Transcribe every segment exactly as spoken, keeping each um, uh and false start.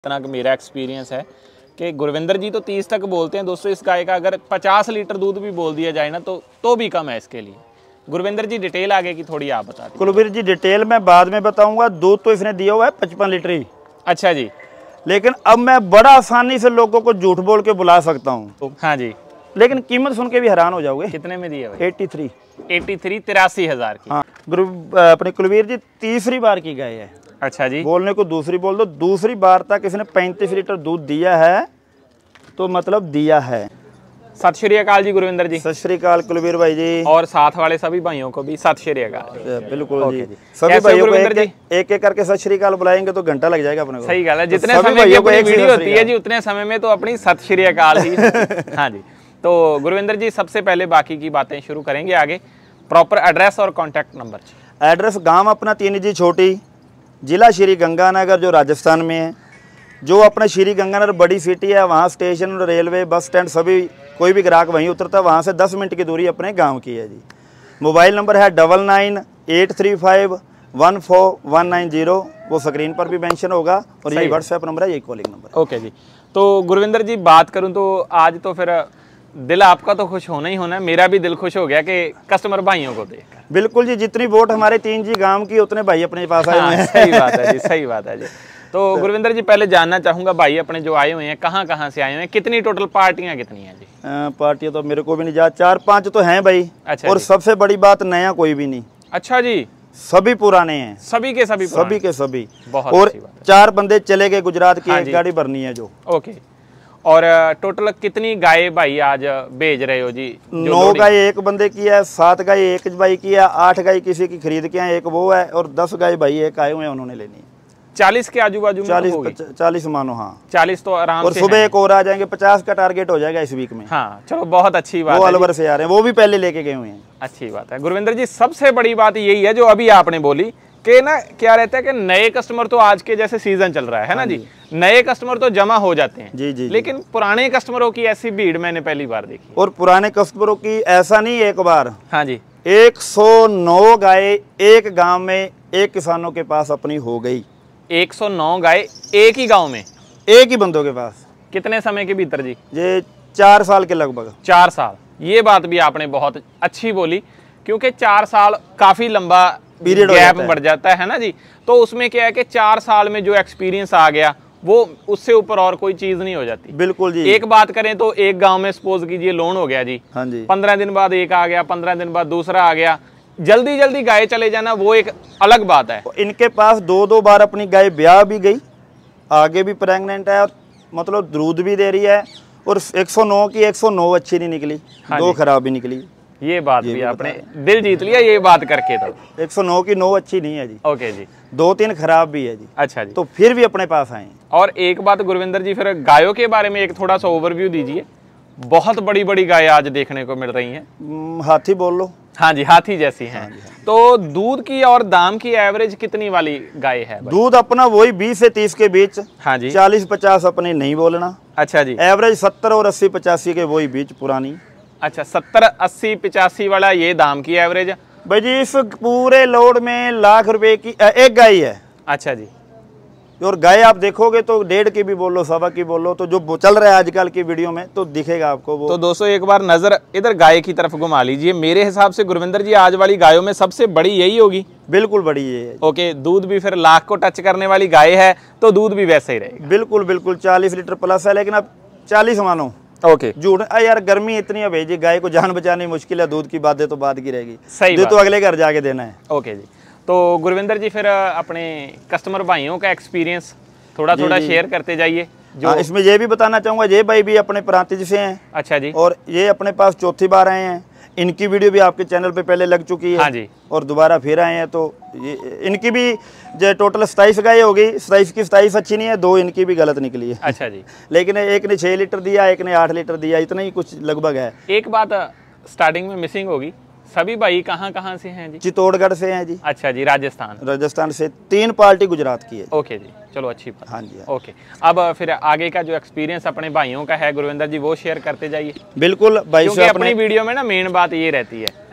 इतना मेरा एक्सपीरियंस है कि गुरविंदर जी तो तीस तक बोलते हैं दोस्तों। इस गाय का अगर पचास लीटर दूध भी बोल दिया जाए ना तो तो भी कम है इसके लिए। गुरविंदर जी डिटेल आगे की थोड़ी आप बता दीजिए। कुलवीर जी डिटेल मैं बाद में बताऊंगा। दूध तो इसने दिया हुआ है पचपन लीटर ही। अच्छा जी। लेकिन अब मैं बड़ा आसानी से लोगों को झूठ बोल के बुला सकता हूँ। हाँ जी। लेकिन कीमत सुन के भी हैरान हो जाओगे। कितने में दिया भाई? एट्टी थ्री एट्टी थ्री तिरासी हजार की। हाँ गुरु अपने कुलवीर जी तीसरी बार की गाय है। अच्छा जी। बोलने को दूसरी बोल दो। दूसरी बार तक इसने पैंतीस लीटर दूध दिया है तो मतलब दिया है। सत श्री अकाल जी गुरविंदर जी। सत श्री अकाल कुलवीर भाई जी और साथ वाले सभी भाइयों को भी सत श्री अकाल। बिल्कुल जी, जी। सभी भाइयों को एक, एक, एक एक करके सत श्री अकाल बुलाएंगे तो घंटा लग जाएगा अपने को। सही गल है। जितने तो समय की अपनी वीडियो होती है जी उतने समय में तो अपनी सत श्री अकाल ही। हाँ जी। तो गुरविंदर जी सबसे पहले बाकी की बातें शुरू करेंगे आगे। प्रॉपर एड्रेस और कॉन्टैक्ट नंबर। एड्रेस गाँव अपना तीन जी छोटी, जिला श्री गंगानगर जो राजस्थान में है। जो अपना श्री गंगानगर बड़ी सिटी है, वहाँ स्टेशन रेलवे बस स्टैंड सभी कोई भी ग्राहक वहीं उतरता है। वहाँ से दस मिनट की दूरी अपने गांव की है जी। मोबाइल नंबर है double nine eight three five one four one nine zero. वो स्क्रीन पर भी मेंशन होगा और यही व्हाट्सएप नंबर है, यही कॉलिंग नंबर। ओके जी। तो गुरविंदर जी बात करूँ तो आज तो फिर दिल आपका तो खुश होना ही होना है। मेरा भी दिल खुश हो गया कि कस्टमर भाइयों को देखकर। बिल्कुल जी। जितनी वोट हमारे तीन जी गांव की उतने भाई अपने पास आए हुए हैं। सही बात है जी, सही बात है जी। तो गुरविंदर जी पहले जानना चाहूंगा भाई अपने जो आए हुए हैं कहाँ कहाँ से आए हुए हैं, कितनी टोटल पार्टियां कितनी हैं जी? पार्टियां तो मेरे को भी नहीं याद, चार पांच तो हैं भाई। अच्छा और सबसे बड़ी बात नया कोई भी नहीं। अच्छा जी। सभी पुराने हैं। सभी के सभी सभी के सभी। बहुत और चार बंदे चले गए गुजरात की। एक गाड़ी भरनी है जो। ओके। और टोटल कितनी गाय भाई आज भेज रहे हो जी? नौ गाय एक बंदे की है, सात गाय एक भाई की है, आठ गाय किसी की खरीद के हैं, एक वो है, और दस गाय भाई एक आए हुए हैं उन्होंने लेनी। चालीस के आजू बाजू में चालीस होगी। चालीस मानो। हाँ चालीस तो आराम और से। सुबह एक और आ जाएंगे। पचास का टारगेट हो जाएगा इस वीक में। हाँ चलो बहुत अच्छी बात वो है। अलवर से आ रहे हैं, वो भी पहले लेके गए हुए हैं। अच्छी बात है गुरविंदर जी। सबसे बड़ी बात यही है जो अभी आपने बोली कि ना क्या रहता है कि नए कस्टमर तो आज के जैसे सीजन चल रहा है ना जी, नए कस्टमर तो जमा हो जाते हैं जी जी। लेकिन पुराने कस्टमरों की ऐसी भीड़ मैंने पहली बार देखी। और पुराने कस्टमरों की ऐसा नहीं एक बार। हाँ जी। एक सौ नौ गाय एक गांव में एक किसानों के पास अपनी हो गई। एक सौ नौ गाय एक ही गांव में एक ही बंदों के पास। कितने समय के भीतर जी? ये चार साल के लगभग। चार साल। ये बात भी आपने बहुत अच्छी बोली क्योंकि चार साल काफी लंबा पीरियड गैप बढ़ जाता है ना जी। तो उसमें क्या है कि चार साल में जो एक्सपीरियंस आ गया वो उससे ऊपर और कोई चीज नहीं हो जाती। बिल्कुल जी। एक बात करें तो एक गांव में सपोज कीजिए लोन हो गया जी। हाँ जी। पंद्रह दिन बाद एक आ गया, पंद्रह दिन बाद दूसरा आ गया, जल्दी जल्दी गाय चले जाना वो एक अलग बात है। इनके पास दो दो बार अपनी गाय ब्याह भी गई, आगे भी प्रेग्नेंट है, मतलब दूध भी दे रही है। और एक सौ नौ की एक सौ नौ अच्छी नहीं निकली। हाँ दो खराब भी निकली। ये बात ये भी आपने दिल जीत लिया ये बात करके। तो एक सौ नौ की नौ अच्छी नहीं है जी। ओके जी। दो तीन खराब भी है जी। अच्छा जी। तो फिर भी अपने पास आए। और एक बात गुरविंदर जी फिर गायों के बारे में एक थोड़ा सा ओवरव्यू दीजिए। बहुत बड़ी बड़ी गाय आज देखने को मिल रही हैं। हाथी बोल लो। हाँ जी हाथी जैसी हैं। हाँ जी, हाँ। तो दूध की और दाम की एवरेज कितनी वाली गाय है? दूध अपना वही बीस से तीस के बीच। हाँ जी। चालीस पचास अपने नहीं बोलना। अच्छा जी। एवरेज सत्तर और अस्सी पचासी के वही बीच पुरानी। अच्छा सत्तर अस्सी पचासी वाला ये दाम की एवरेज भाई जी। इस पूरे लोड में लाख रुपए की एक गाय है। अच्छा जी। और गाय आप देखोगे तो डेढ़ की भी बोलो, सवा की बोलो, तो जो चल रहा है आजकल की वीडियो में तो दिखेगा आपको वो। तो दोस्तों एक बार नजर इधर गाय की तरफ घुमा लीजिए। मेरे हिसाब से गुरविंदर जी आज वाली गायों में सबसे बड़ी यही होगी। बिल्कुल बड़ी ये है। ओके। दूध भी फिर लाख को टच करने वाली गाय है तो दूध भी वैसे ही रहेगा। बिल्कुल बिल्कुल चालीस लीटर प्लस है। लेकिन अब चालीस मानो। ओके। झूठ यार, गर्मी इतनी है भाई जी, गाय को जान बचानी मुश्किल है। दूध की बातें तो बात की रहेगी। सही दूध तो अगले घर जाके देना है। ओके जी। तो गुरविंदर जी फिर अपने कस्टमर भाइयों का एक्सपीरियंस थोड़ा थोड़ा शेयर करते जाइए। जो हाँ, इसमें ये भी बताना चाहूंगा, ये भाई भी अपने प्रांतिज से हैं। अच्छा जी। और ये अपने पास चौथी बार आए हैं। इनकी वीडियो भी आपके चैनल पे पहले लग चुकी है। हाँ जी। और दोबारा फिर आए हैं तो ये इनकी भी जो टोटल सताईस गाय होगी, सताईस की सताईस अच्छी नहीं है, दो इनकी भी गलत निकली है। अच्छा जी। लेकिन एक ने छः लीटर दिया, एक ने आठ लीटर दिया, इतना ही कुछ लगभग है। एक बात स्टार्टिंग में मिसिंग होगी, सभी भाई कहाँ कहाँ से हैं जी? चित्तौड़गढ़ से हैं जी। अच्छा जी। राजस्थान राजस्थान से तीन पार्टी गुजरात की है। ओके जी। चलो अच्छी बात। हाँ जी। ओके। अब फिर आगे का जो एक्सपीरियंस अपने भाइयों का है गुरविंदर जी वो शेयर करते जाइए। बिल्कुल भाई। क्योंकि अपनी वीडियो में ना मेन बात ये रहती है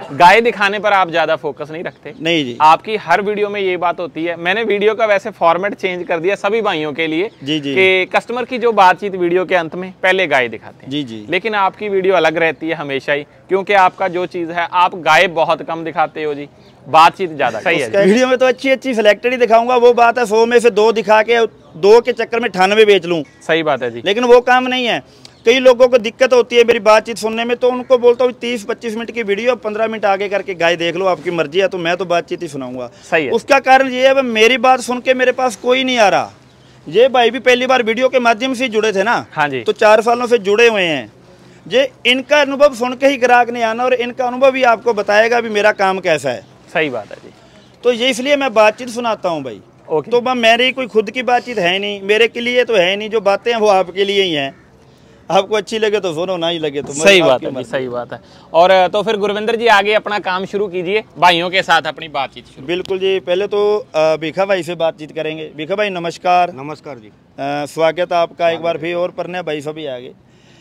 गाय दिखाने पर आप ज्यादा फोकस नहीं रखते? नहीं जी, आपकी हर वीडियो में ये बात होती है। मैंने वीडियो का वैसे फॉर्मेट चेंज कर दिया सभी भाइयों के लिए जी जी कि कस्टमर की जो बातचीत वीडियो के अंत में पहले गाय दिखाते हैं जी जी, लेकिन आपकी वीडियो अलग रहती है हमेशा ही, क्योंकि आपका जो चीज है आप गाय बहुत कम दिखाते हो जी, बातचीत ज्यादा। सही है, वीडियो में तो अच्छी अच्छी सिलेक्टेड ही दिखाऊंगा, वो बात है सौ में से दो दिखा के दो के चक्कर में अठानवे बेच लूं। सही बात है जी, लेकिन वो काम नहीं है। कई लोगों को दिक्कत होती है मेरी बातचीत सुनने में, तो उनको बोलता हूँ तीस पच्चीस मिनट की वीडियो पंद्रह मिनट आगे करके गाय देख लो, आपकी मर्जी है, तो मैं तो बातचीत ही सुनाऊंगा। सही है। उसका कारण ये है मेरी बात सुन के मेरे पास कोई नहीं आ रहा। ये भाई भी पहली बार वीडियो के माध्यम से जुड़े थे ना, हाँ जी, तो चार सालों से जुड़े हुए हैं। ये इनका अनुभव सुन के ही ग्राहक नहीं आना, और इनका अनुभव ही आपको बताएगा भी मेरा काम कैसा है। सही बात है जी, तो ये इसलिए मैं बातचीत सुनाता हूँ भाई। ओके। तो मेरी कोई खुद की बातचीत है नहीं, मेरे के लिए तो है नहीं, जो बातें हैं वो आपके लिए ही हैं। आपको अच्छी लगे तो सुनो, ना ही लगे तो सही बात है जी, सही बात है। और तो फिर गुरविंदर जी आगे अपना काम शुरू कीजिए, भाइयों के साथ अपनी बातचीत शुरू। बिल्कुल जी, पहले तो भीखा भाई से बातचीत करेंगे। भीखा भाई नमस्कार। नमस्कार जी, आ, स्वागत है आपका एक बार फिर। और परने भाई सभी आगे।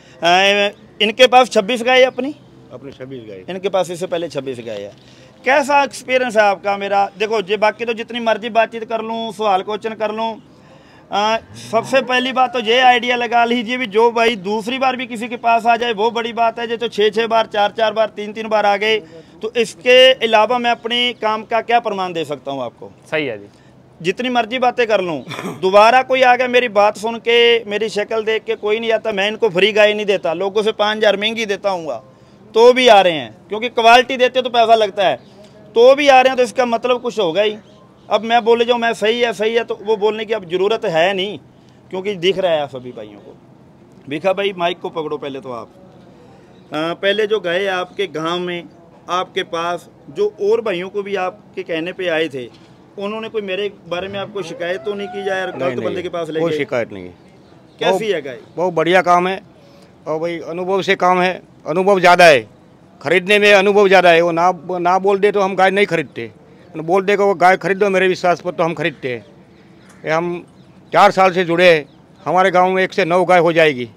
आ, इनके पास छब्बीस गाय है अपनी अपने छब्बीस गाय, इनके पास इससे पहले छब्बीस गाय है। कैसा एक्सपीरियंस है आपका? मेरा देखो जी, बाकी तो जितनी मर्जी बातचीत कर लूँ, सवाल क्वेश्चन कर लूँ, आ, सबसे पहली बात तो ये आइडिया लगा लीजिए भी जो भाई दूसरी बार भी किसी के पास आ जाए वो बड़ी बात है। जो तो छः छः बार, चार चार बार, तीन तीन बार आ गए, तो इसके अलावा मैं अपनी काम का क्या प्रमाण दे सकता हूँ आपको? सही है जी, जितनी मर्जी बातें कर लूँ, दोबारा कोई आ गया मेरी बात सुन के, मेरी शक्ल देख के कोई नहीं आता, मैं इनको फ्री गाय नहीं देता, लोगों से पाँच हज़ार महंगी देता हूँ तो भी आ रहे हैं, क्योंकि क्वालिटी देते तो पैसा लगता है, तो भी आ रहे हैं, तो इसका मतलब कुछ होगा ही। अब मैं बोले जाऊँ मैं सही है सही है, तो वो बोलने की अब ज़रूरत है नहीं, क्योंकि दिख रहा है आप सभी भाइयों को। भीखा भाई माइक को पकड़ो पहले तो आप। आ, पहले जो गए आपके गांव में, आपके पास जो और भाइयों को भी आपके कहने पे आए थे, उन्होंने कोई मेरे बारे में आपको शिकायत तो नहीं की जाए गलत बंदे के पास ले कोई गए? शिकायत नहीं है। कैसी है गाय? बहुत बढ़िया काम है, और भाई अनुभव से काम है, अनुभव ज़्यादा है, खरीदने में अनुभव ज़्यादा है। वो ना ना बोल दे तो हम गाय नहीं खरीदते, बोल दे को वो गाय खरीद दो मेरे विश्वास पर तो हम खरीदते हैं। ये हम चार साल से जुड़े हैं, हमारे गांव में एक से नौ गाय हो जाएगी,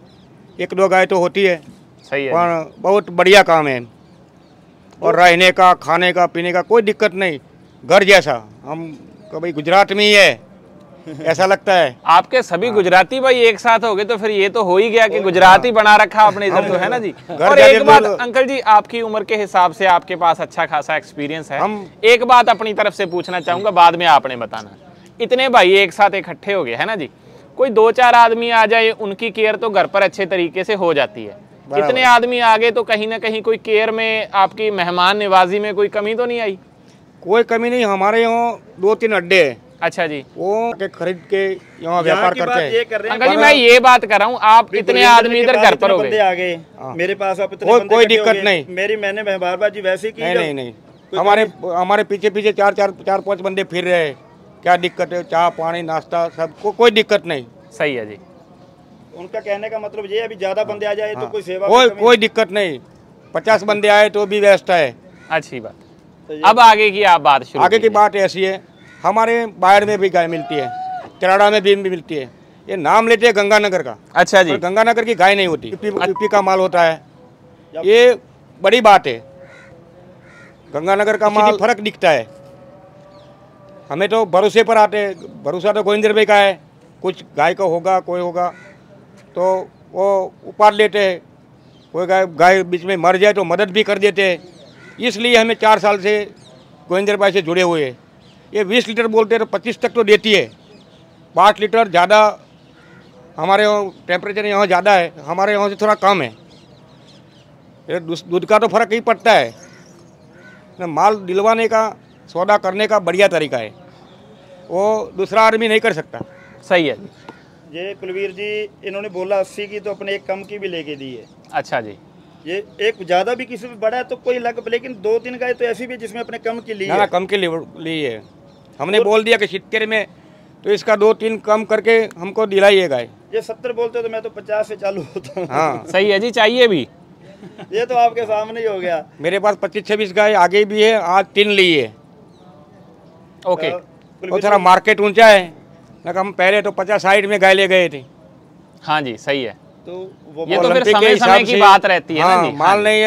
एक दो गाय तो होती है। सही है, पर बहुत बढ़िया काम है, और रहने का, खाने का, पीने का कोई दिक्कत नहीं, घर जैसा। हम कभी गुजरात में ही है ऐसा लगता है। आपके सभी गुजराती भाई एक साथ हो गए तो फिर ये तो हो ही गया कि गुजराती बना रखा आपने इधर, तो है ना जी। और एक बात अंकल जी, आपकी उम्र के हिसाब से आपके पास अच्छा खासा एक्सपीरियंस है, हम एक बात अपनी तरफ से पूछना चाहूंगा, बाद में आपने बताना। इतने भाई एक साथ इकट्ठे हो गए है ना जी, कोई दो चार आदमी आ जाए, उनकी केयर तो घर पर अच्छे तरीके से हो जाती है। इतने आदमी आ गए तो कहीं ना कहीं कोई केयर में, आपकी मेहमान नवाजी में कोई कमी तो नहीं आई? कोई कमी नहीं, हमारे यहाँ दो तीन अड्डे हैं। अच्छा जी, वो के खरीद के यहाँ व्यापार करते हैं। अंकल जी मैं ये बात कर रहा हूँ, आप इतने आदमी इधर घर पर हो गए आ गए मेरे पास, आप इतने कोई बंदे कोई इकट्ठे हो दिक्कत गए। नहीं। मेरी मैंने मेहबारबाजी वैसे की नहीं नहीं नहीं, हमारे हमारे पीछे पीछे चार चार चार पांच बंदे फिर रहे हैं, क्या दिक्कत है? चाय पानी नाश्ता सब को, कोई दिक्कत नहीं। सही है जी, उनका कहने का मतलब ये अभी ज्यादा बंदे आ जाए तो कोई सेवा कोई कोई दिक्कत नहीं, पचास बंदे आए तो भी व्यवस्था है। अच्छी बात। अब आगे की आप बात शुरू आगे की बात ऐसी है, हमारे बाहर में भी गाय मिलती है, चराड़ा में भी मिलती है। ये नाम लेते हैं गंगानगर का। अच्छा जी, गंगानगर की गाय नहीं होती, यूपी का माल होता है, ये बड़ी बात है। गंगानगर का माल फर्क दिखता है। हमें तो भरोसे पर आते हैं, भरोसा तो गोविंदर भाई का है, कुछ गाय का होगा कोई होगा तो वो उपार लेते हैं, कोई गाय गाय बीच में मर जाए तो मदद भी कर देते हैं। इसलिए हमें चार साल से गोविंदर भाई से जुड़े हुए हैं। ये बीस लीटर बोलते हैं तो पच्चीस तक तो देती है, पाँच लीटर ज़्यादा। हमारे यहाँ टेम्परेचर यहाँ ज़्यादा है, हमारे यहाँ से थोड़ा कम है। ये दूध का तो फर्क ही पड़ता है। माल दिलवाने का, सौदा करने का बढ़िया तरीका है, वो दूसरा आदमी नहीं कर सकता। सही है। ये कुलवीर जी इन्होंने बोला अस्सी की, तो अपने एक कम की भी लेके दी है। अच्छा जी, ये एक ज्यादा भी किसी पे बड़ा है तो कोई लग, लेकिन दो तीन गाय तो ऐसी भी जिसमें अपने कम की ली ना, है। ना कम की ली है। हमने बोल दिया कि सित्तर में तो इसका दो तीन कम करके हमको दिलाइए गाय। ये सत्तर बोलते तो मैं तो पचास से चालू होता हूँ। हाँ सही है जी, चाहिए भी। ये तो आपके सामने ही हो गया। मेरे पास पच्चीस छब्बीस गाय आगे भी है, आज तीन ली है। ओके, वो थोड़ा मार्केट ऊंचा है ना, हम पहले तो पचास साइड में गाय ले गए थे। हाँ जी, सही है। तो वो ये तो फिर समय समय की बात रहती है हाँ, ना जी। माल नहीं है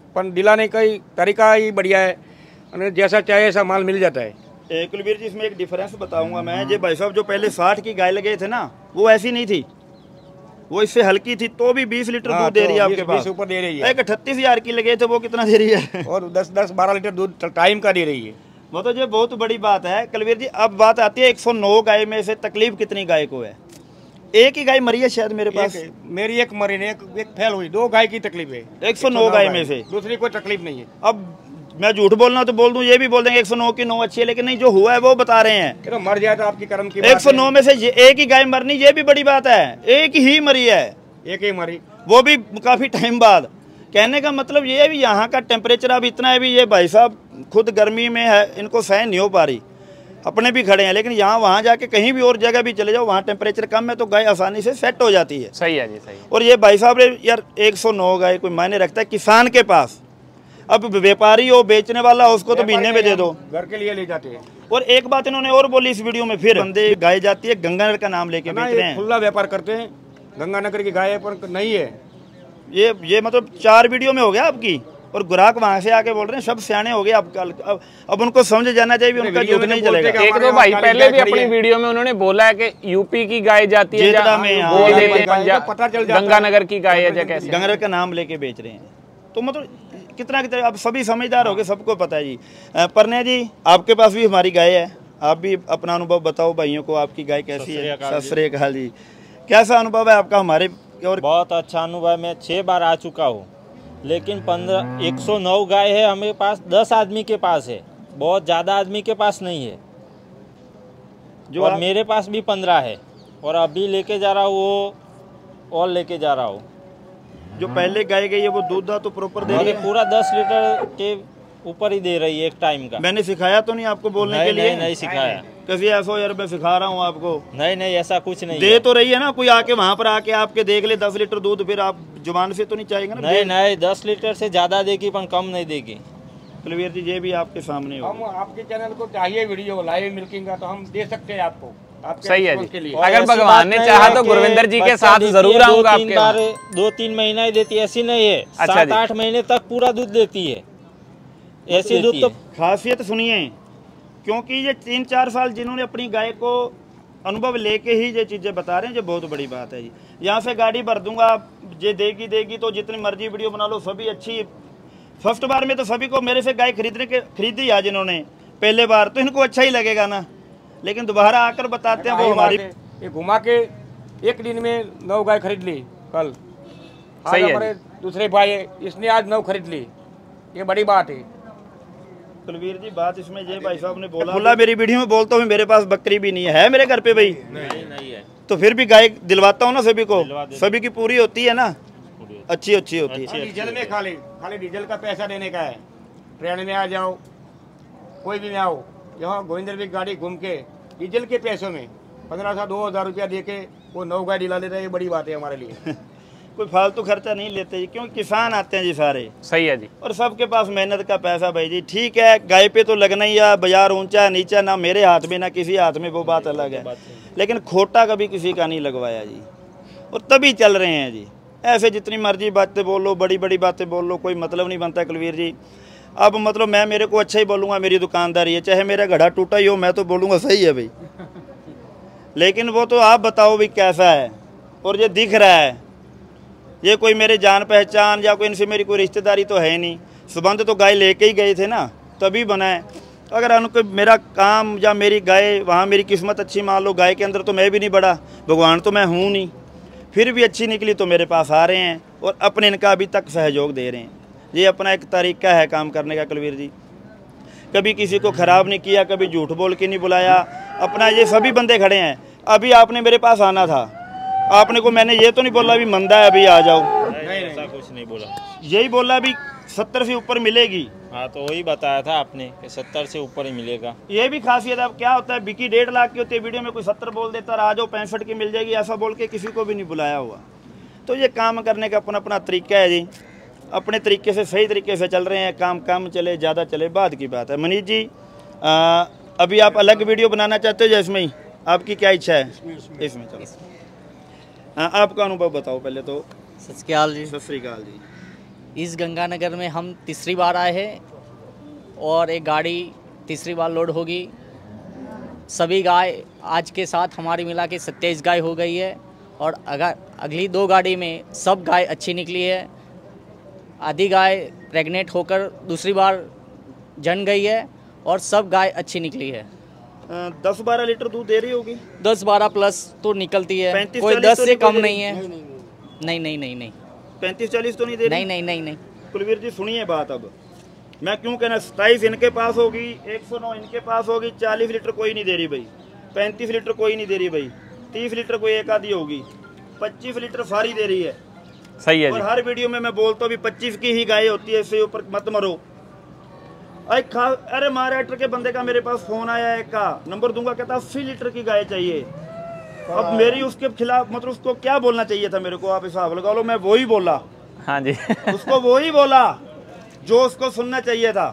पर दिलाने का ही तरीका ही बढ़िया है, और जैसा चाहे ऐसा माल मिल जाता है। ए, कुलवीर जी इसमें एक डिफरेंस बताऊंगा मैं। ये भाई साहब जो पहले साठ की गाय लगे थे ना, वो ऐसी नहीं थी, वो इससे हल्की थी, तो भी बीस लीटर हाँ, दूध दे रही है तो आपके पास। ऊपर दे रही है। एक अठतीस हजार की लगे थे, वो कितना दे रही है? और दस दस बारह लीटर दूध टाइम का दे रही है। वो तो ये बहुत बड़ी बात है कुलवीर जी। अब बात आती है एक सौ नौ गाय में से तकलीफ कितनी गाय को है? एक ही गाय मरी है शायद मेरे पास। एक, मेरी एक मरी ने, एक, एक फेल हुई, दो गाय की तकलीफ है। एक सौ नौ गाय में से दूसरी कोई तकलीफ नहीं है। अब मैं झूठ बोलना तो बोल दूं, ये भी बोल देंगे एक सौ नौ की नौ अच्छी है, लेकिन नहीं, जो हुआ है वो बता रहे हैं। तो मर जाए तो आपकी कर्म की। एक सौ नौ में से ये एक ही गाय मरनी, ये भी बड़ी बात है। एक ही मरी है, एक ही मरी, वो भी काफी टाइम बाद। कहने का मतलब ये है भी यहाँ का टेम्परेचर अब इतना है भी, ये भाई साहब खुद गर्मी में है, इनको सहन नहीं हो पा रही, अपने भी खड़े हैं। लेकिन यहाँ वहाँ जाके कहीं भी और जगह भी चले जाओ, वहाँ टेम्परेचर कम है तो गाय आसानी से सेट हो जाती है। सही है जी, सही। और ये भाई साहब यार एक सौ नौ गाय कोई मायने रखता है किसान के पास? अब व्यापारी हो, बेचने वाला हो, उसको तो महीने में दे दो, घर के लिए ले जाते हैं। और एक बात इन्होंने और बोली इस वीडियो में, फिर बंदे गाय जाती है गंगानगर का नाम लेके बेच रहे हैं। खुला व्यापार करते हैं, गंगानगर की गाय पर नहीं है ये ये मतलब चार वीडियो में हो गया आपकी, और ग्राहक वहां से आके बोल रहे हैं सब सियाने हो गए। अब अब अब उनको समझ जाना चाहिए, उनका झूठ नहीं चलेगा। एक दो भाई पहले भी अपनी वीडियो में उन्होंने बोला है कि यूपी की गाय जाती है, जेतड़ा में, हाँ, वो देते हैं पता पंजाब, चल जाता है। गंगानगर की गाय है, कैसे गंगानगर का नाम लेके बेच रहे हैं। तो मतलब कितना कितना अब सभी समझदार हो गए, सबको पता है जी। परने जी आपके पास भी हमारी गाय है, आप भी अपना अनुभव बताओ भाइयों को, आपकी गाय कैसी है? सत श्री अकाल जी, कैसा अनुभव है आपका हमारे? और बहुत अच्छा अनुभव है। मैं छः बार आ चुका हूँ, लेकिन पंद्रह एक सौ नौ गाय है हमारे पास, दस आदमी के पास है, बहुत ज़्यादा आदमी के पास नहीं है। जो और मेरे पास भी पंद्रह है, और अभी लेके जा रहा हूँ वो, और लेके जा रहा हूँ। जो पहले गाय गई है वो दूध तो प्रॉपर दे रही है? पूरा दस लीटर के ऊपर ही दे रही है एक टाइम का। मैंने सिखाया तो नहीं आपको बोलने नहीं, के लिए? नहीं, नहीं सिखाया। कैसे ऐसा यार मैं सिखा रहा हूँ आपको? नहीं नहीं ऐसा कुछ नहीं दे तो रही है ना, कोई आके वहाँ पर आके आपके देख ले दस लीटर दूध, फिर आप जुबान से तो नहीं चाहेंगे ना? नहीं नहीं, दस लीटर से ज्यादा देगी पर कम नहीं देगी। कुलवीर जी ये भी आपके सामने हो। हम आपके चैनल को चाहिए वीडियो लाइव मिल्किंग का, तो हम दे सकते हैं आपको। सही है जी। अगर भगवान ने चाहा तो गुरविंदर जी के साथ जरूर आऊंगा आपके बार। दो तीन महीना ही देती है, ऐसी नहीं है। सात आठ महीने तक पूरा दूध देती है, ऐसी दूध। तो खासियत सुनिए, क्योंकि ये तीन चार साल जिन्होंने अपनी गाय को अनुभव लेके ही ये चीज़ें बता रहे हैं, ये बहुत बड़ी बात है जी। यहाँ से गाड़ी भर दूंगा, ये देगी देगी तो जितनी मर्जी वीडियो बना लो, सभी अच्छी। फर्स्ट बार में तो सभी को मेरे से गाय खरीदने के खरीदी है जिन्होंने पहले बार, तो इनको अच्छा ही लगेगा ना, लेकिन दोबारा आकर बताते हैं वो हमारी। ये घुमा के एक दिन में नौ गाय खरीद ली कल। सही है। हमारे दूसरे भाई इसने आज नौ खरीद ली, ये बड़ी बात है। कुलवीर जी बात इसमें ये भाई साहब ने बोला बोला मेरी वीडियो में बोलता हूँ मेरे पास बकरी भी नहीं है, है मेरे घर पे भाई? नहीं नहीं है। तो फिर भी गाय दिलवाता हूँ ना सभी को, सभी की पूरी होती है ना, अच्छी अच्छी होती है। डीजल में खाली खाली डीजल का पैसा देने का है। ट्रेन में आ जाओ, कोई भी में आओ, यहाँ गोविंदर भी गाड़ी घूम के डीजल के पैसों में पंद्रह सौ दो हज़ार रुपया दे के वो नौ गाय दिला लेता है, ये बड़ी बात है हमारे लिए। कोई फालतू खर्चा नहीं लेते जी, क्योंकि किसान आते हैं जी सारे। सही है जी। और सबके पास मेहनत का पैसा भाई जी। ठीक है गाय पे तो लगना ही है, बाजार ऊंचा नीचा ना मेरे हाथ में ना किसी हाथ में, वो बात अलग है, लेकिन खोटा कभी किसी का नहीं लगवाया जी, और तभी चल रहे हैं जी। ऐसे जितनी मर्जी बातें बोल लो, बड़ी बड़ी बातें बोल लो, कोई मतलब नहीं बनता कुलवीर जी। अब मतलब मैं मेरे को अच्छा ही बोलूँगा, मेरी दुकानदारी है, चाहे मेरा घड़ा टूटा ही हो, मैं तो बोलूँगा सही है भाई। लेकिन वो तो आप बताओ भाई कैसा है, और ये दिख रहा है, ये कोई मेरे जान पहचान या कोई इनसे मेरी कोई रिश्तेदारी तो है नहीं। संबंध तो गाय लेके ही गए थे ना, तभी बनाए। अगर उनको मेरा काम या मेरी गाय वहाँ मेरी किस्मत अच्छी मान लो, गाय के अंदर तो मैं भी नहीं बड़ा, भगवान तो मैं हूँ नहीं, फिर भी अच्छी निकली तो मेरे पास आ रहे हैं और अपने इनका अभी तक सहयोग दे रहे हैं। ये अपना एक तरीका है काम करने का कुलवीर जी। कभी किसी को ख़राब नहीं किया, कभी झूठ बोल के नहीं बुलाया। अपना ये सभी बंदे खड़े हैं। अभी आपने मेरे पास आना था, आपने को मैंने ये तो नहीं बोला अभी मंदा है अभी आ जाओ, नहीं ऐसा कुछ नहीं बोला। यही बोला अभी सत्तर से ऊपर मिलेगी। हाँ तो वही बताया था आपने कि सत्तर से ऊपर ही मिलेगा। ये भी खासियत है। अब क्या होता है, बिकी डेढ़ लाख की होती है, वीडियो में कोई सत्तर बोल देता है, आ जाओ पैंसठ की मिल जाएगी, ऐसा बोल के किसी को भी नहीं बुलाया हुआ। तो ये काम करने का अपना अपना तरीका है जी। अपने तरीके से सही तरीके से चल रहे हैं काम। कम चले ज़्यादा चले बाद की बात है। मनीष जी आ, अभी आप अलग वीडियो बनाना चाहते हो या इसमें ही, आपकी क्या इच्छा है? इसमें चलो। हाँ आपका अनुभव बताओ पहले तो। सत श्री अकाल जी। सत श्री अकाल जी। इस गंगानगर में हम तीसरी बार आए हैं और एक गाड़ी तीसरी बार लोड होगी। सभी गाय आज के साथ हमारी मिला के सत्ताईस गाय हो गई है और अगर अगली दो गाड़ी में सब गाय अच्छी निकली है। आधी गाय प्रेग्नेंट होकर दूसरी बार जन गई है और सब गाय अच्छी निकली है। दस बारह लीटर दूध दे रही होगी। दस बारह प्लस तो निकलती है, कोई दस से कम नहीं है। नहीं नहीं नहीं नहीं पैंतीस चालीस तो नहीं दे रही। नहीं नहीं नहीं नहीं कुलवीर जी सुनिए बात, अब मैं क्यों कहना, सताईस इनके पास होगी, एक सौ नौ इनके पास होगी, चालीस लीटर कोई नहीं दे रही भाई, पैंतीस लीटर कोई नहीं दे रही भाई, तीस लीटर कोई एक आधी होगी, पच्चीस लीटर सारी दे रही है। सही है और जी। हर वीडियो में मैं बोलता हूँ पच्चीस की ही गाय होती है, इससे ऊपर मत मरो। अरे खा अरे महाराष्ट्र के बंदे का मेरे पास फोन आया है, का नंबर दूंगा, कहता अस्सी लीटर की गाय चाहिए। अब मेरी उसके खिलाफ मतलब उसको क्या बोलना चाहिए था मेरे को, आप हिसाब लगा लो। मैं वो ही बोला, हाँ जी उसको वो ही बोला जो उसको सुनना चाहिए था।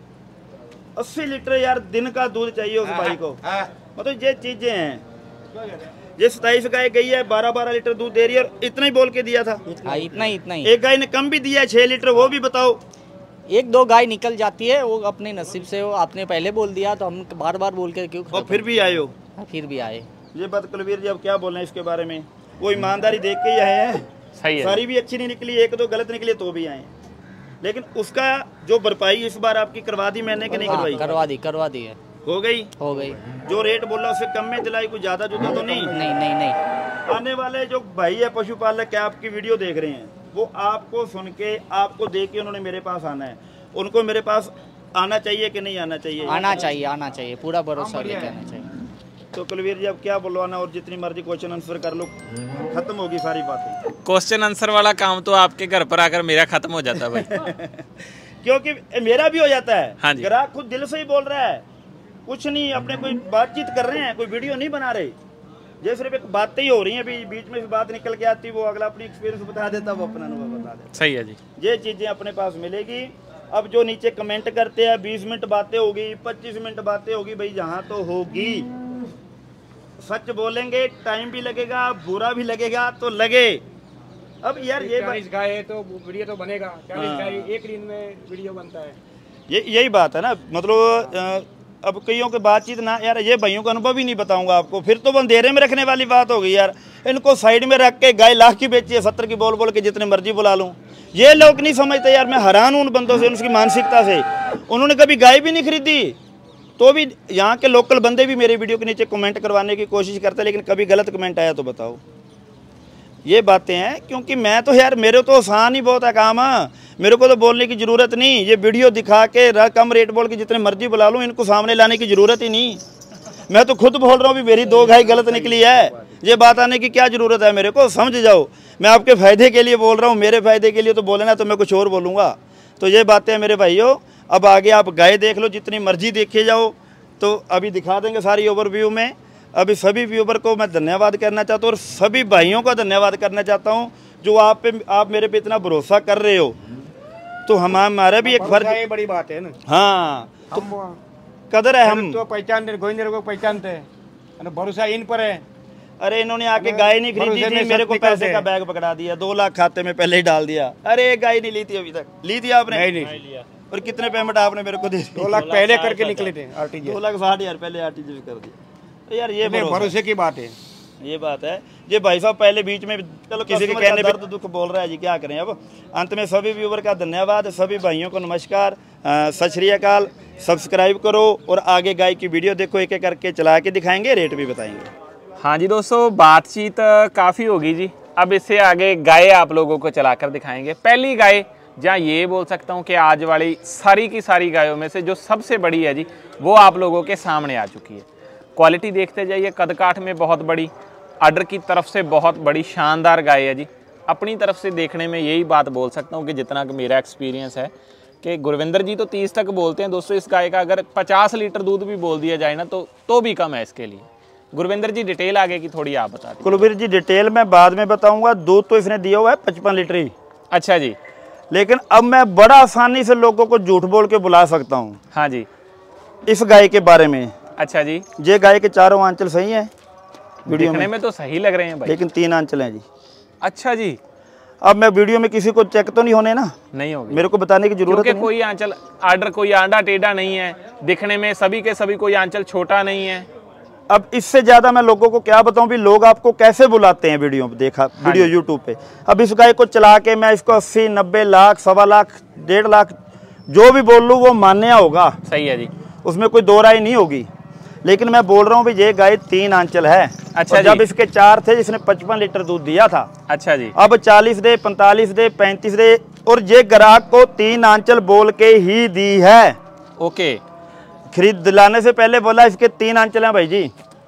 अस्सी लीटर यार दिन का दूध चाहिए उस भाई को। मतलब ये चीजें हैं। ये सताईस गाय गई है, बारह बारह लीटर दूध दे रही है और इतना ही बोल के दिया था। हाँ इतना ही इतना ही। एक गाय ने कम भी दिया है छह लीटर, वो भी बताओ। एक दो गाय निकल जाती है, वो अपने नसीब से। हो आपने पहले बोल दिया तो हम बार बार बोल कर क्यों? और फिर भी आए हो। हाँ, फिर भी आए। ये बात कुलवीर जी अब क्या बोलना है इसके बारे में? वो ईमानदारी देख के ही आए हैं। सही है। सारी भी अच्छी नहीं निकली, एक दो गलत निकली तो भी आए, लेकिन उसका जो भरपाई इस बार आपकी करवा दी मैंने कि नहीं हाँ, करवाई? करवा दी करवा दी है। हो गई हो गई। जो रेट बोला उससे कम में दिलाई, कोई ज्यादा जुदा तो नहीं? नहीं नहीं नहीं। आने वाले जो भाई है पशुपालक क्या आपकी वीडियो देख रहे हैं, वो आपको सुन के आपको देख के उन्होंने मेरे पास आना है। उनको मेरे पास आना चाहिए कि नहीं आना चाहिए? आना चाहिए आना चाहिए, पूरा भरोसा लेके आना चाहिए। तो कुलवीर जी अब क्या बुलवाना, और जितनी मर्जी क्वेश्चन आंसर कर लो, खत्म होगी सारी बातें। क्वेश्चन आंसर वाला काम तो आपके घर पर आकर मेरा खत्म हो जाता है भाई क्योंकि मेरा भी हो जाता है। हाँ जी। ग्राहक खुद दिल से ही बोल रहा है, कुछ नहीं, अपने कोई बातचीत कर रहे हैं, कोई वीडियो नहीं बना रहे। जैसे सिर्फ एक बातें ही हो रही हैं, बीच बीच में बात निकल के आती, वो अगला अपनी एक्सपीरियंस बता देता, वो अपना अनुभव बता देता। सही है जी। ये चीजें अपने पास मिलेगी। अब जो नीचे कमेंट करते हैं बीस मिनट बातें होगी, पच्चीस मिनट बातें होगी, भाई जहाँ तो होगी। सच बोलेंगे टाइम भी लगेगा, बुरा भी लगेगा तो लगे। अब यार ये चालीस गाय है तो वीडियो तो बनेगा। चालीस हाँ। गाय एक दिन में वीडियो बनता है। ये यही बात है ना, मतलब अ, अब कईयों की बातचीत ना, यार ये भाइयों का अनुभव ही नहीं बताऊंगा आपको, फिर तो अंधेरे में रखने वाली बात हो गई यार। इनको साइड में रख के गाय लाख की बेची है, सत्तर की बोल बोल के जितने मर्जी बुला लूं, ये लोग नहीं समझते यार। मैं हैरान हूं उन बंदों से, उनकी मानसिकता से। उन्होंने कभी गाय भी नहीं खरीदी, तो भी यहाँ के लोकल बंदे भी मेरे वीडियो के नीचे कमेंट करवाने की कोशिश करते हैं, लेकिन कभी गलत कमेंट आया तो बताओ। ये बातें हैं, क्योंकि मैं तो यार मेरे तो आसान ही बहुत है काम है, मेरे को तो बोलने की ज़रूरत नहीं। ये वीडियो दिखा के कम रेट बोल के जितने मर्जी बुला लूँ, इनको सामने लाने की ज़रूरत ही नहीं। मैं तो खुद बोल रहा हूँ भी मेरी दो गाय गलत निकली है, ये बात आने की क्या ज़रूरत है मेरे को? समझ जाओ, मैं आपके फ़ायदे के लिए बोल रहा हूँ, मेरे फ़ायदे के लिए तो बोले ना तो मैं कुछ और बोलूँगा। तो ये बातें हैं मेरे भाइयों। अब आगे आप गाय देख लो, जितनी मर्जी देखे जाओ, तो अभी दिखा देंगे सारी ओवरव्यू में। अभी सभी व्यूवर को मैं धन्यवाद करना चाहता हूँ और सभी भाइयों का धन्यवाद करना चाहता हूँ जो आप पे आप मेरे पे इतना भरोसा कर रहे हो। तो हम हमारा भी एक फर्ज, ये बड़ी बात है ना। हाँ तो हम कदर है, हम तो पहचानते, गोविंदर को पहचानते हैं, भरोसा इन पर है। अरे इन्होंने आके गाय नहीं खरीदी थी, मेरे को पैसे का बैग पकड़ा दिया, दो लाख खाते में पहले ही डाल दिया। अरे गाय नहीं ली थी अभी तक, ली थी आपने? नहीं नहीं। और कितने पेमेंट आपने मेरे को दे दी? दो लाख पहले करके निकले थे आरटीजी। दो लाख साठ हजार पहले आरटीजी कर दिया। तो यार ये भरोसे की बात है, ये बात है। ये भाई साहब पहले बीच में चलो किसी के कहने पे दर्द दुख बोल रहा है जी, क्या करें। अब अंत में सभी व्यूवर का धन्यवाद, सभी भाइयों को नमस्कार, सत श्री अकाल। सब्सक्राइब करो और आगे गाय की वीडियो देखो, एक एक करके चला के दिखाएंगे, रेट भी बताएंगे। हाँ जी दोस्तों, बातचीत काफ़ी होगी जी। अब इससे आगे गाय आप लोगों को चलाकर दिखाएंगे। पहली गाय जहाँ ये बोल सकता हूँ कि आज वाली सारी की सारी गायों में से जो सबसे बड़ी है जी, वो आप लोगों के सामने आ चुकी है। क्वालिटी देखते जाइए, कद काठ में बहुत बड़ी, आर्डर की तरफ से बहुत बड़ी शानदार गाय है जी। अपनी तरफ से देखने में यही बात बोल सकता हूँ कि जितना कि मेरा एक्सपीरियंस है कि गुरविंदर जी तो तीस तक बोलते हैं दोस्तों। इस गाय का अगर पचास लीटर दूध भी बोल दिया जाए ना तो तो भी कम है इसके लिए। गुरविंदर जी डिटेल आगे की थोड़ी आप बता दें। कुलवीर जी डिटेल मैं बाद में बताऊंगा। दूध तो इसने दिया हुआ है पचपन लीटर ही। अच्छा जी। लेकिन अब मैं बड़ा आसानी से लोगों को झूठ बोल के बुला सकता हूँ। हाँ जी। इस गाय के बारे में। अच्छा जी। ये गाय के चारों आंचल सही है वीडियो में, में तो सही लग रहे हैं भाई, लेकिन तीन आंचल हैं जी। अच्छा जी। अब मैं वीडियो में किसी को चेक तो नहीं होने ना, नहीं होगी, मेरे को बताने की जरूरत क्योंकि नहीं। कोई आंचल आर्डर कोई आंडा टेढ़ा नहीं है, दिखने में सभी के सभी कोई आंचल छोटा नहीं है। अब इससे ज्यादा मैं लोगों को क्या बताऊं भी लोग आपको कैसे बुलाते हैं वीडियो में, देखा वीडियो यूट्यूब पे। अब इस गाय को चला के मैं इसको अस्सी नब्बे लाख सवा लाख डेढ़ लाख जो भी बोल लूँ वो मान्य होगा। सही है जी, उसमें कोई दो राय नहीं होगी। लेकिन मैं बोल रहा हूँ भी ये गाय तीन आंचल है। अच्छा और जब जी। इसके चार थे जिसने पचपन लीटर दूध दिया था, अच्छा जी, अब चालीस दे पैंतालीस दे पैंतीस दे, और ये ग्राहक को तीन आंचल बोल के ही दी है। ओके, खरीद दिलाने से पहले बोला इसके तीन आंचल हैं भाई जी,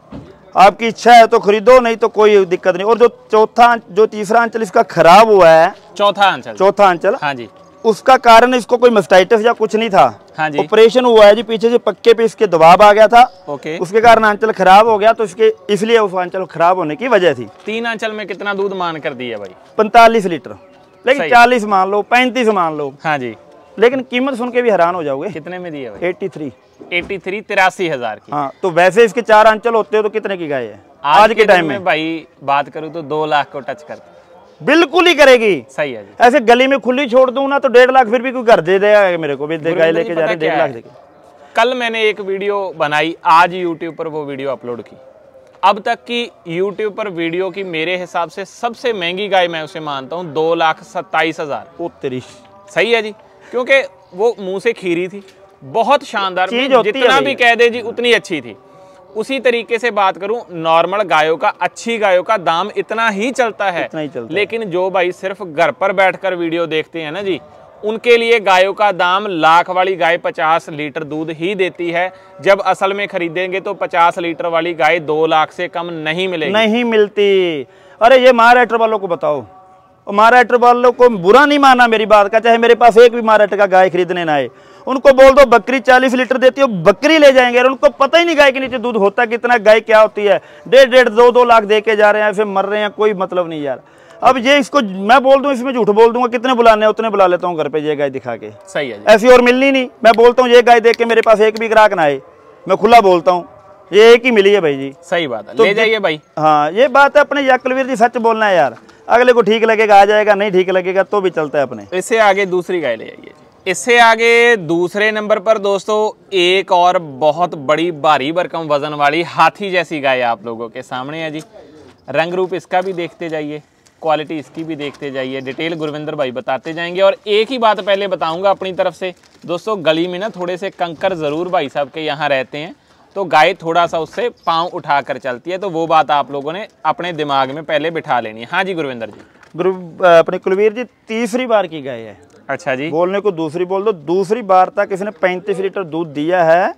आपकी इच्छा है तो खरीदो, नहीं तो कोई दिक्कत नहीं। और जो चौथा जो तीसरा आंचल इसका खराब हुआ है, चौथा आंचल, चौथा आंचल, हाँ जी, उसका कारण इसको कोई मास्टाइटिस या कुछ नहीं था। हाँ जी, ऑपरेशन हुआ है जी, पीछे से पक्के पे इसके दबाव आ गया था, ओके, उसके कारण आंचल खराब हो गया, तो इसके इसलिए उस आंचल खराब होने की वजह थी। तीन आंचल में कितना दूध मान कर दिया भाई? पैंतालीस लीटर, लेकिन सही। चालीस मान लो, पैंतीस मान लो, हाँ जी, लेकिन कीमत सुन के भी हैरान हो जाओगे। कितने में दिया भाई? एटी थ्री एटी थ्री तिरासी हजार की। हाँ, तो वैसे इसके चार आंचल होते हो तो कितने की गाय है आज, आज के टाइम में, में? भाई बात करूँ तो दो लाख को टच करते। बिल्कुल ही करेगी। सही है जी। ऐसे गली में खुली छोड़ दूं ना तो डेढ़ लाख फिर भी कोई घर दे देगा मेरे को भी, गाय गुरविंदर जी, लेके जा पता रहे क्या डेढ़ लाख है? देके। कल मैंने एक वीडियो बनाई, आज यूट्यूब पर वो वीडियो अपलोड की। अब तक की यूट्यूब पर वीडियो की मेरे हिसाब से सबसे महंगी गाय मैं उसे मानता हूँ दो लाख सत्ताईस हजार। ओ तेरी, सही है जी, क्योंकि वो मुंह से खीरी थी, बहुत शानदार, चीज होती है जितना भाई। भी कह दे जी उतनी अच्छी थी। उसी तरीके से बात करूं, नॉर्मल गायों का, अच्छी गायों का दाम इतना ही चलता है, इतना ही चलता है। लेकिन जो भाई सिर्फ घर पर बैठकर वीडियो देखते हैं ना जी, उनके लिए गायों का दाम, लाख वाली गाय पचास लीटर दूध ही देती है, जब असल में खरीदेंगे तो पचास लीटर वाली गाय दो लाख से कम नहीं मिलेगी। नहीं मिलती। अरे ये महाराष्ट्र वालों को बताओ, महाराष्ट्र वालों को बुरा नहीं माना मेरी बात का, चाहे मेरे पास एक भी महाराष्ट्र का गाय खरीदने ना आए, उनको बोल दो बकरी चालीस लीटर देती है, बकरी ले जाएंगे। और उनको पता ही नहीं गाय के नीचे दूध होता कितना, गाय क्या होती है, डेढ़ डेढ़ दो दो लाख दे के जा रहे हैं, ऐसे मर रहे हैं, कोई मतलब नहीं यार। अब ये इसको मैं बोल दूं, इसमें झूठ बोल दूंगा, कितने बुलाने उतने बुला लेता हूँ घर पे ये गाय दिखा के। सही है जी। ऐसी और मिलनी नहीं। मैं बोलता हूँ ये गाय देख के मेरे पास एक भी ग्राहक ना आए, मैं खुला बोलता हूँ, ये एक ही मिली है भाई जी। सही बात है, तो ले जाइए भाई। हाँ, ये बात है अपने याकलवीर जी, सच बोलना है यार। अगले को ठीक लगेगा आ जाएगा, नहीं ठीक लगेगा तो भी चलता है अपने। इससे आगे दूसरी गाय ले जाइए। इससे आगे दूसरे नंबर पर दोस्तों एक और बहुत बड़ी भारी भरकम वजन वाली हाथी जैसी गाय आप लोगों के सामने है जी। रंग रूप इसका भी देखते जाइए, क्वालिटी इसकी भी देखते जाइए, डिटेल गुरविंदर भाई बताते जाएंगे। और एक ही बात पहले बताऊंगा अपनी तरफ से दोस्तों, गली में ना थोड़े से कंकर ज़रूर भाई साहब के यहाँ रहते हैं, तो गाय थोड़ा सा उससे पाँव उठा कर चलती है, तो वो बात आप लोगों ने अपने दिमाग में पहले बिठा लेनी है। हाँ जी गुरविंदर जी। गुरु अपने कुलवीर जी तीसरी बार की गाय है। अच्छा जी, बोलने को दूसरी बोल दो, दूसरी बार तक इसने पैंतीस लीटर दूध दिया है,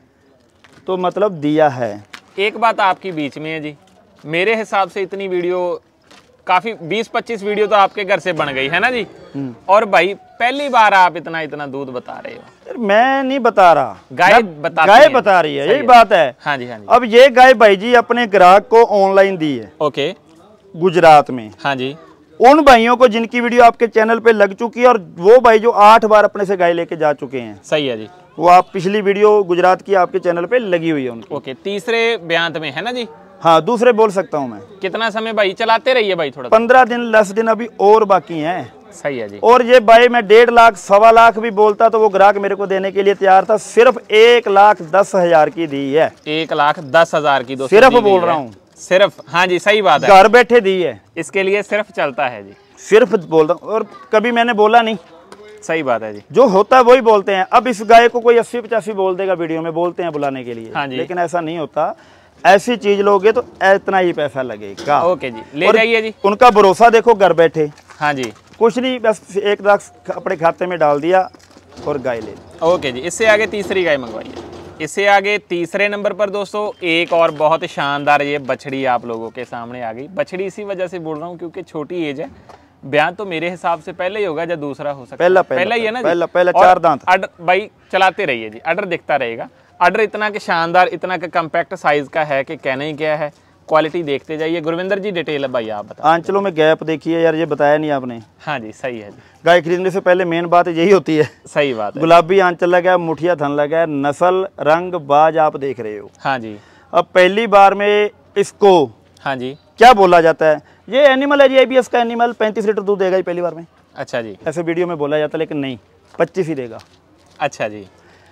तो मतलब दिया है। एक बात आपकी बीच में है जी, मेरे हिसाब से इतनी वीडियो काफी बीस पच्चीस वीडियो तो आपके घर से बन गई है ना जी। और भाई पहली बार आप इतना इतना दूध बता रहे हो। मैं नहीं बता रहा, गाय बताती गाय है। बता रही है, सही यही बात है। हाँ जी हाँ जी। अब ये गाय भाई जी अपने ग्राहक को ऑनलाइन दी है ओके, गुजरात में। हाँ जी, उन भाइयों को जिनकी वीडियो आपके चैनल पे लग चुकी है, और वो भाई जो आठ बार अपने से गाय लेके जा चुके हैं। सही है जी। वो आप पिछली वीडियो गुजरात की आपके चैनल पे लगी हुई है उनकी। ओके, तीसरे ब्यांत में है ना जी। हाँ, दूसरे बोल सकता हूँ मैं। कितना समय भाई चलाते रहिए भाई थोड़ा। पंद्रह दिन दस दिन अभी और बाकी हैं। सही है जी। और ये भाई मैं डेढ़ लाख सवा लाख भी बोलता तो वो ग्राहक मेरे को देने के लिए तैयार था, सिर्फ एक लाख दस हजार की दी है। एक लाख दस हजार की दोस्तों सिर्फ दी गई बोल है। रहा हूँ, सिर्फ। हाँ जी सही बात है, घर बैठे दी है, इसके लिए सिर्फ चलता है जी। सिर्फ बोल रहा हूँ, और कभी मैंने बोला नहीं। सही बात है जी। जो होता है वही बोलते हैं। अब इस गाय को कोई अस्सी पचासी बोल देगा वीडियो में, बोलते हैं बुलाने के लिए, हाँ जी। लेकिन ऐसा नहीं होता। ऐसी चीज लोगे तो इतना ही पैसा लगेगा। ओके जी, ले और जाइए जी। उनका भरोसा देखो, घर बैठे हाँ जी, कुछ नहीं, बस एक लाख अपने खाते में डाल दिया और गाय ले ली। ओके जी। इससे आगे तीसरी गाय मंगवाइए। इससे आगे तीसरे नंबर पर दोस्तों एक और बहुत शानदार ये बछड़ी आप लोगों के सामने आ गई। बछड़ी इसी वजह से बोल रहा हूँ क्योंकि छोटी एज है। बयान तो मेरे हिसाब से पहले ही होगा या दूसरा हो सकता है। पहला पहला ही है ना जी? पहला पहला और चार दांत। अडर भाई चलाते रहिए जी, अडर दिखता रहेगा। अडर इतना के शानदार, इतना के कम्पैक्ट साइज का है कि कहना ही क्या है। क्वालिटी देखते जाइए। गुरविंदर जी डिटेल है भाई आप बताओ। आंचलों में गैप देखिए यार, ये बताया नहीं आपने। हाँ जी सही है जी, गाय खरीदने से पहले मेन बात यही होती है। सही बात है। गुलाबी आंचल लगा है, मुठिया थन लगा है, नस्ल रंग बाज आप देख रहे हो। हाँ जी, अब पहली बार में इसको हाँ जी, क्या बोला जाता है, ये एनिमल है जी, एबीएस का एनिमल, पैंतीस लीटर दूध देगा ही पहली बार में। अच्छा जी। ऐसे वीडियो में बोला जाता, लेकिन नहीं, पच्चीस ही देगा। अच्छा जी।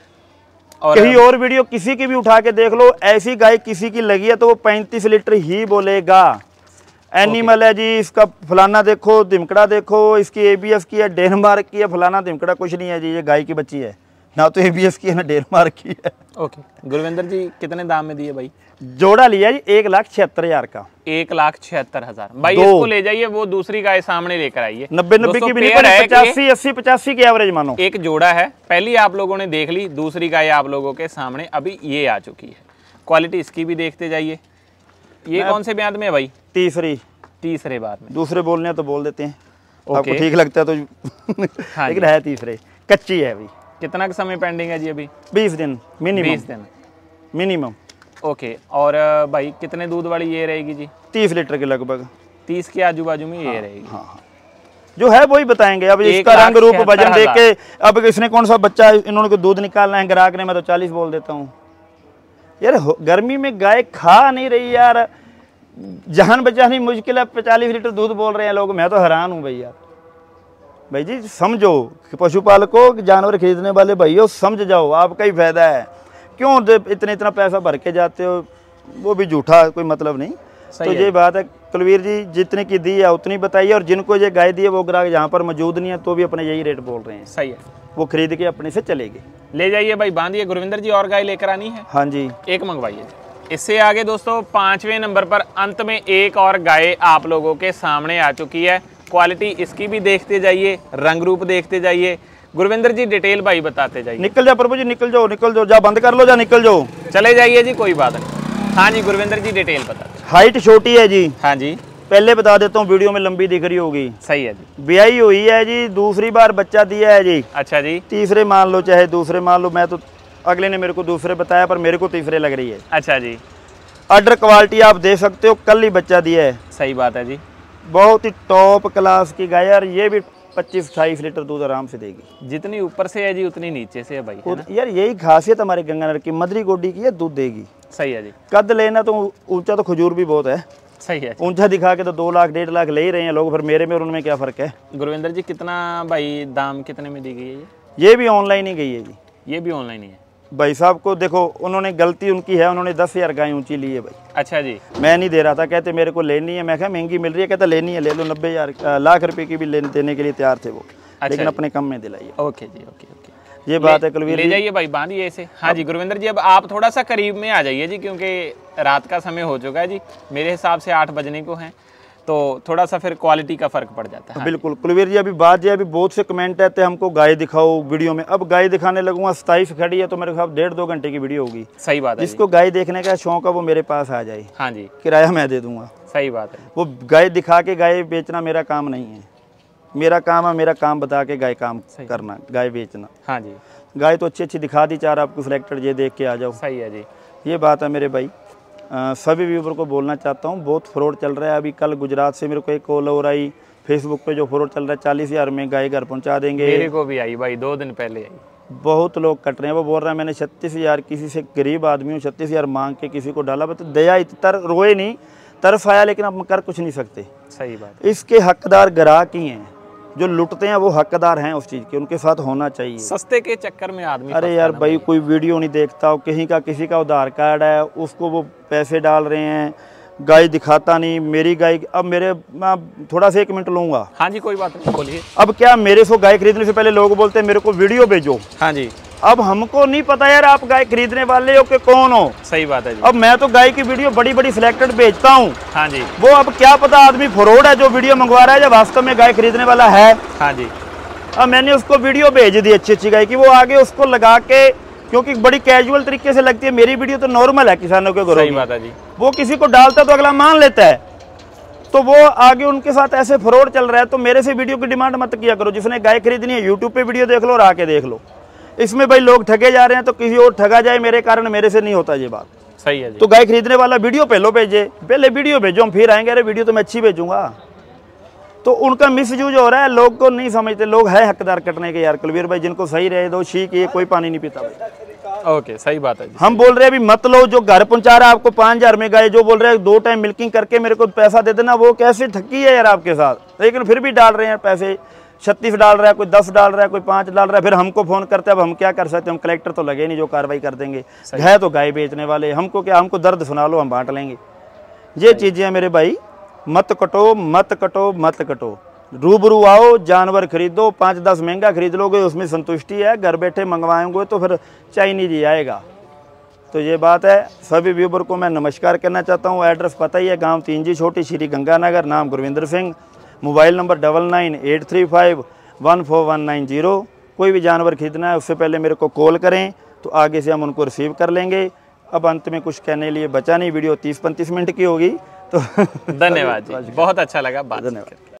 और कहीं और वीडियो किसी की भी उठा के देख लो, ऐसी गाय किसी की लगी है तो वो पैंतीस लीटर ही बोलेगा। एनिमल है जी, इसका फलाना देखो, दिमकड़ा देखो, इसकी एबीएस की है, डेनमार्क की है, फलाना दिमकड़ा कुछ नहीं है जी, ये गाय की बच्ची है, ना तो एबीएस की है ना डेनमार्क की है। ओके गुरविंदर जी, कितने दाम में दिए भाई? जोड़ा लिया जी एक लाख छिहत्तर हजार का। एक लाख छिहत्तर हजार भाई, दो। इसको ले जाइए, वो दूसरी गाय सामने लेकर आइए। नब्बे नब्बे की भी नहीं, पेयर है, पचासी अस्सी पचासी की एवरेज मानो। एक जोड़ा है, पहली आप लोगों ने देख ली, दूसरी गाय आप लोगों के सामने अभी ये आ चुकी है। क्वालिटी इसकी भी देखते जाइए। ये कौन से ब्याज में है भाई? तीसरी। तीसरे बार में। दूसरे बोलने हैं तो बोल देते हैं, ओके। आपको ठीक लगता है तो हाँ लेकिन है तीसरे, कच्ची है अभी। कितना का समय पेंडिंग है जी अभी? बीस दिन मिनिमम। बीस दिन मिनिमम। ओके। और अ, भाई कितने दूध वाली ये रहेगी जी? तीस लीटर के लगभग। तीस के आजू बाजू में ये रहेगी। हाँ हाँ, जो है वही बताएंगे। अब एक इसका लाख रंग रूप छिहत्तर वजन देख के, हजार। अब इसने कौन सा बच्चा, इन्होंने को दूध निकालना है ग्राहक ने, मैं तो चालीस बोल देता हूँ यार। हो- गर्मी में गाय खा नहीं रही यार, जान बचानी मुश्किल है, चालीस लीटर दूध बोल रहे हैं लोग, मैं तो हैरान हूँ भैया। भाई जी समझो, पशुपालकों, जानवर खरीदने वाले भाइयों समझ जाओ, आपका ही फायदा है। क्यों दे- इतना इतना पैसा भर के जाते हो, वो भी झूठा, कोई मतलब नहीं। तो है। ये बात है कुलवीर जी, जितने की दी है उतनी बताइए, और जिनको ये गाय दी है वो ग्राहक यहाँ पर मौजूद नहीं है तो भी अपने यही रेट बोल रहे हैं, सही है, वो खरीद के अपने से चलेंगे। ले जाइए भाई, बांधिए। गुरविंदर जी और गाय लेकर आनी है? हाँ जी। एक मंगवाइए। इससे आगे दोस्तों पांचवें नंबर पर अंत में एक और गाय आप लोगों के सामने आ चुकी है। क्वालिटी इसकी भी देखते जाइए, रंग रूप देखते जाइए। गुरविंदर जी डिटेल भाई बताते जाइए। निकल जा प्रभु जी, निकल जाओ, निकल जाओ, जा बंद कर लो, जा निकल जाओ, चले जाइए जी, कोई बात नहीं। हाँ जी गुरविंदर जी डिटेल बता। हाइट छोटी है जी, हाँ जी पहले बता देता हूँ, वीडियो में लंबी दिख रही होगी। सही है जी। ब्याई हुई है जी, दूसरी बार बच्चा दिया है जी। अच्छा जी। तीसरे मान लो चाहे दूसरे मान लो, मैं तो अगले ने मेरे को दूसरे बताया पर मेरे को तीसरे लग रही है। अच्छा जी। अडर क्वालिटी आप देख सकते हो, कल ही बच्चा दिया है। सही बात है जी। बहुत ही टॉप क्लास की गाय है, और ये भी पच्चीस अट्ठाईस लीटर दूध आराम से देगी। जितनी ऊपर से है जी उतनी नीचे से है भाई, है ना? यार यही खासियत हमारे गंगानगर की, मदरी गोडी की है, दूध देगी। सही है जी। कद लेना तो ऊंचा तो खजूर भी बहुत है, सही है। ऊंचा दिखा के तो दो लाख डेढ़ लाख ले ही रहे हैं लोग, फिर मेरे में और उनमें क्या फर्क है। गुरविंदर जी कितना भाई दाम कितने में दी गई है ये? ये भी ऑनलाइन ही गई है जी। ये भी ऑनलाइन ही है भाई साहब को देखो, उन्होंने गलती उनकी है, उन्होंने दस हजार गाय ऊंची ली है भाई। अच्छा जी। मैं नहीं दे रहा था, कहते मेरे को लेनी है, मैं कहा महंगी मिल रही है, कहता लेनी है ले लो, नब्बे हजार लाख रुपए की भी लेने देने के लिए तैयार थे वो, लेकिन अपने कम में दिलाई है। ओके जी, ओके ओके। ये बात है कुलवीर ले जी। जाइए भाई, बांधिए इसे। हाँ जी गुरविंदर जी, अब आप थोड़ा सा करीब में आ जाइए जी, क्योंकि रात का समय हो चुका है जी, मेरे हिसाब से आठ बजने को हैं, तो थोड़ा सा फिर क्वालिटी का फर्क पड़ जाता है। हाँ बिल्कुल कुलवीर जी, अभी बात जी, अभी बहुत से कमेंट आते हैं हमको गाय दिखाओ वीडियो में। अब गाय दिखाने लगूंगा, सताईस खड़ी है तो मेरे ख्याल डेढ़ दो घंटे की वीडियो होगी। सही बात है। जिसको गाय देखने का शौक है वो मेरे पास आ जाए, हाँ जी, किराया मैं दे दूंगा। सही बात है। वो गाय दिखा के गाय बेचना मेरा काम नहीं है, मेरा काम है मेरा काम बता के गाय काम करना, गाय बेचना। हाँ जी, गाय तो अच्छी अच्छी दिखा दी, चार आपको सिलेक्टेड, ये देख के आ जाओ। सही है जी। ये बात है मेरे भाई। आ, सभी व्यूवर को बोलना चाहता हूँ, बहुत फ्रॉड चल रहा है। अभी कल गुजरात से मेरे को एक कॉल और आई, फेसबुक पे जो फ्रॉड चल रहा है, चालीस हज़ार में गाय घर पहुँचा देंगे। मेरे को भी आई भाई, दो दिन पहले आई। बहुत लोग कट रहे हैं। वो बोल रहा है मैंने छत्तीस हज़ार किसी से, गरीब आदमी हूँ, छत्तीस हज़ार मांग के किसी को डाला। बता दया इतर रोए नहीं, तरफ आया, लेकिन अब कर कुछ नहीं सकते। सही बात। इसके हकदार ग्राहक ही हैं, जो लुटते हैं वो हकदार हैं उस चीज़ के, उनके साथ होना चाहिए। सस्ते के चक्कर में आदमी। अरे यार भाई, कोई वीडियो नहीं देखता हो, कहीं का किसी का आधार कार्ड है, उसको वो पैसे डाल रहे हैं, गाय दिखाता नहीं। मेरी गाय, अब मेरे, मैं थोड़ा सा एक मिनट लूंगा। हाँ जी कोई बात नहीं, बोलिए। अब क्या मेरे से गाय खरीदने से पहले लोग बोलते हैं मेरे को वीडियो भेजो। हाँ जी। अब हमको नहीं पता यार आप गाय खरीदने वाले हो कि कौन हो। सही बात है जी। अब मैं तो गाय की वीडियो बड़ी बड़ी सिलेक्टेड भेजता हूँ। हाँ जी। वो अब क्या पता आदमी फ्रॉड है जो वीडियो मंगवा रहा है, या वास्तव में गाय खरीदने वाला है। हाँ जी। अब मैंने उसको वीडियो भेज दी अच्छी अच्छी गाय की, वो आगे उसको लगा के, क्योंकि बड़ी कैजुअल तरीके से लगती है, मेरी वीडियो तो नॉर्मल है किसानों के घरों सही की। बात है जी। वो किसी को डालता तो अगला मान लेता है, तो वो आगे उनके साथ ऐसे फ्रॉड चल रहा है। तो मेरे से वीडियो की डिमांड मत किया करो। जिसने गाय खरीदनी है यूट्यूब पे वीडियो देख लो और आके देख लो। इसमें भाई लोग ठगे जा रहे हैं, तो किसी और ठगा जाए मेरे कारण, मेरे से नहीं होता ये बात। सही है जी। तो गाय खरीदने वाला वीडियो पहले भेजे, पहले वीडियो भेजो, हम फिर आएंगे। अरे वीडियो तो मैं अच्छी भेजूंगा। तो उनका मिसयूज हो रहा है, लोग को नहीं समझते। लोग है हकदार कटने के यार कुलवीर भाई, जिनको सही रहे दो, शी की कोई पानी नहीं पीता भाई। ओके, सही बात है जी। हम बोल रहे हैं अभी मत लो, जो घर पहुंचा रहा है आपको पाँच हजार में गाय, जो बोल रहे हैं दो टाइम मिल्किंग करके मेरे को पैसा दे देना, वो कैसे ठगी है यार आपके साथ। लेकिन फिर भी डाल रहे हैं पैसे, छत्तीस डाल रहा है, कोई दस डाल रहा है, कोई पाँच डाल रहा है, फिर हमको फोन करते हैं। अब हम क्या कर सकते हैं, हम कलेक्टर तो लगे नहीं जो कार्रवाई कर देंगे, है तो गाय बेचने वाले, हमको क्या, हमको दर्द सुना लो, हम बांट लेंगे। ये चीज़ें हैं मेरे भाई, मत कटो मत कटो मत कटो, रूबरू आओ, जानवर खरीदो, पाँच दस महंगा खरीद लोगे उसमें संतुष्टि है, घर बैठे मंगवाएंगे तो फिर चाइनीज ही आएगा। तो ये बात है। सभी व्यूवर को मैं नमस्कार करना चाहता हूँ। एड्रेस पता ही है, गांव तीन जी छोटी, श्री गंगानगर, नाम Gurvinder Singh, mobile number double nine eight three five one four one nine zero. कोई भी जानवर खरीदना है उससे पहले मेरे को कॉल करें, तो आगे से हम उनको रिसीव कर लेंगे। अब अंत में कुछ कहने लिए बचा नहीं, वीडियो तीस पैंतीस मिनट की होगी। तो धन्यवाद जी, बहुत अच्छा लगा बात। धन्यवाद।